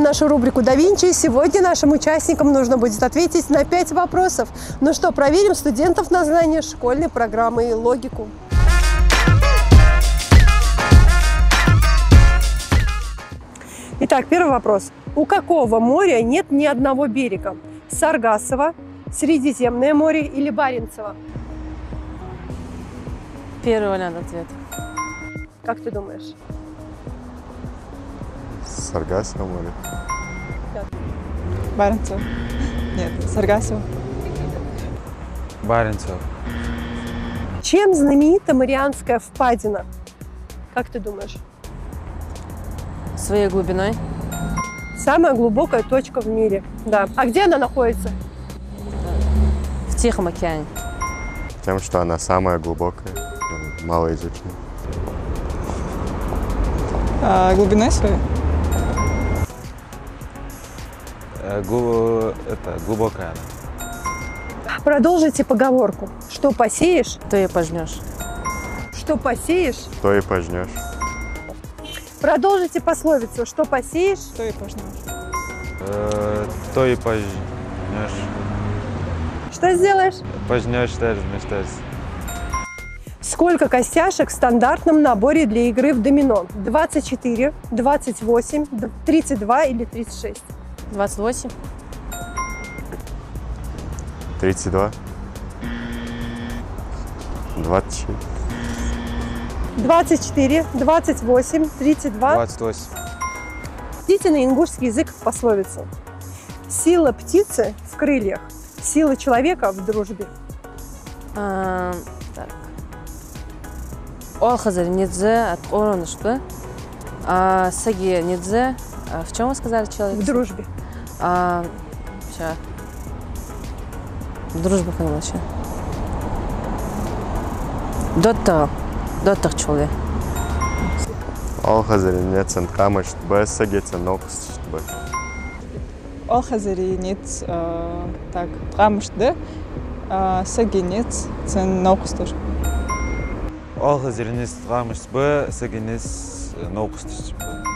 нашу рубрику «Да Винчи». Сегодня нашим участникам нужно будет ответить на 5 вопросов. Ну что, проверим студентов на знание школьной программы и логику. Итак, первый вопрос. У какого моря нет ни одного берега? Саргассово, Средиземное море или Баренцево? Первый вариант ответа. Как ты думаешь? Саргассово море. Баренцево. Нет, Саргассово. Баренцево. Чем знаменита Марианская впадина? Как ты думаешь? Своей глубиной. Самая глубокая точка в мире. Да. А где она находится? В Тихом океане. Тем, что она самая глубокая, мало изучена. Глубиной своей? Глубокая она. Продолжите поговорку. Что посеешь, То и пожнешь. что посеешь. То и пожнешь. Продолжите пословицу. Что посеешь, То и пожнешь. То и пожнешь. что сделаешь. Пожнешь, что размечтаешься. Сколько костяшек в стандартном наборе для игры в домино? 24, 28, 32 или 36? 28. 32. 26. 24, 28, 32. 28. Идите на ингушский язык пословицу. Сила птицы в крыльях, сила человека в дружбе. Так. Ол хазар недзе от орона что? Саги недзе. В чем вы сказали человек? В дружбе. Сейчас. Дружба поняла еще. Доттах человек. Ол хазаринец энтхамыш б сагеца нокс б. Ол хазаринец так трамышды. Сагинец цен нокустур. Ол хазеринес трамыш б, сагинес наукустур.